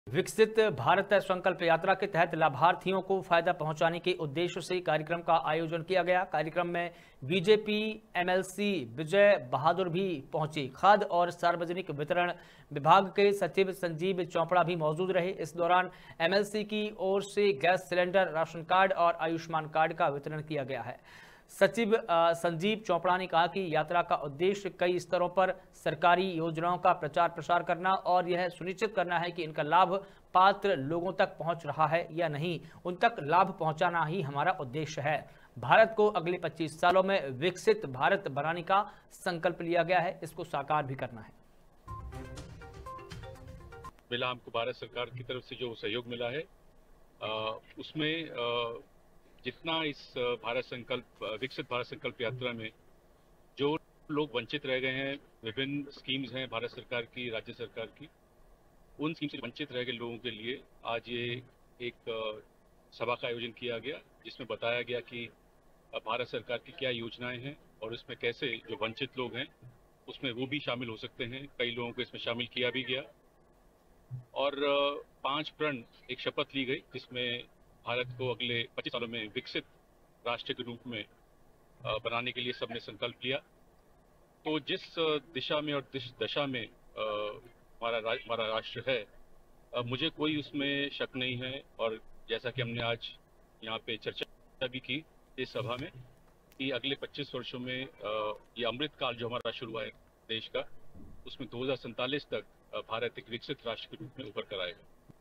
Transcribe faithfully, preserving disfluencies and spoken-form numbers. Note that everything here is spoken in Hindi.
विकसित भारत संकल्प यात्रा के तहत लाभार्थियों को फायदा पहुंचाने के उद्देश्य से कार्यक्रम का आयोजन किया गया। कार्यक्रम में बीजेपी एमएलसी विजय बहादुर भी पहुंचे। खाद्य और सार्वजनिक वितरण विभाग के सचिव संजीव चोपड़ा भी मौजूद रहे। इस दौरान एमएलसी की ओर से गैस सिलेंडर, राशन कार्ड और आयुष्मान कार्ड का वितरण किया गया है। सचिव संजीव चोपड़ा ने कहा कि यात्रा का उद्देश्य कई स्तरों पर सरकारी योजनाओं का प्रचार प्रसार करना और यह सुनिश्चित करना है कि इनका लाभ पात्र लोगों तक पहुंच रहा है या नहीं, उन तक लाभ पहुंचाना ही हमारा उद्देश्य है। भारत को अगले पच्चीस सालों में विकसित भारत बनाने का संकल्प लिया गया है, इसको साकार भी करना है। मिला हमको भारत सरकार की तरफ से जो सहयोग मिला है आ, उसमें आ, जितना इस भारत संकल्प विकसित भारत संकल्प यात्रा में जो लोग वंचित रह गए हैं, विभिन्न स्कीम्स हैं भारत सरकार की, राज्य सरकार की, उन स्कीम से वंचित रह गए लोगों के लिए आज ये एक सभा का आयोजन किया गया, जिसमें बताया गया कि भारत सरकार की क्या योजनाएं हैं और इसमें कैसे जो वंचित लोग हैं उसमें वो भी शामिल हो सकते हैं। कई लोगों को इसमें शामिल किया भी गया और पांच प्रण एक शपथ ली गई, जिसमें भारत को अगले पच्चीस सालों में विकसित राष्ट्र के रूप में बनाने के लिए सबने संकल्प लिया। तो जिस दिशा में और जिस दशा में हमारा हमारा राष्ट्र है, मुझे कोई उसमें शक नहीं है। और जैसा कि हमने आज यहाँ पे चर्चा भी की इस सभा में कि अगले पच्चीस वर्षों में ये अमृत काल जो हमारा शुरू हुआ है देश का, उसमें दो हज़ार सैंतालीस तक भारत एक विकसित राष्ट्र के रूप में उभर कर आएगा।